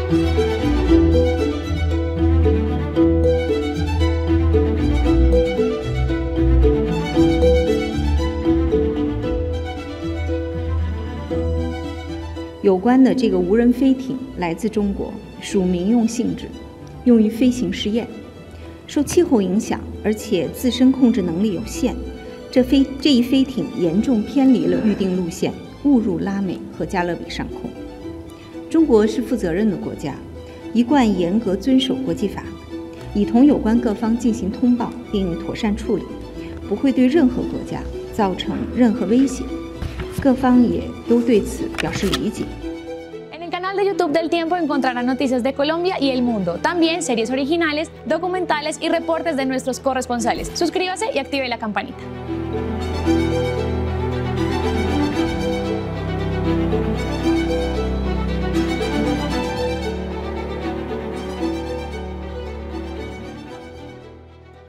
有关的这个无人飞艇来自中国，属民用性质，用于飞行试验。受气候影响，而且自身控制能力有限，这一飞艇严重偏离了预定路线，误入拉美和加勒比上空。中国是负责任的国家，一贯严格遵守国际法，已同有关各方进行通报并妥善处理，不会对任何国家造成任何威胁。各方也都对此表示理解。 En el canal de YouTube del Tiempo encontrarán noticias de Colombia y el mundo, también series originales, documentales y reportes de nuestros corresponsales. Suscríbase y active la campanita.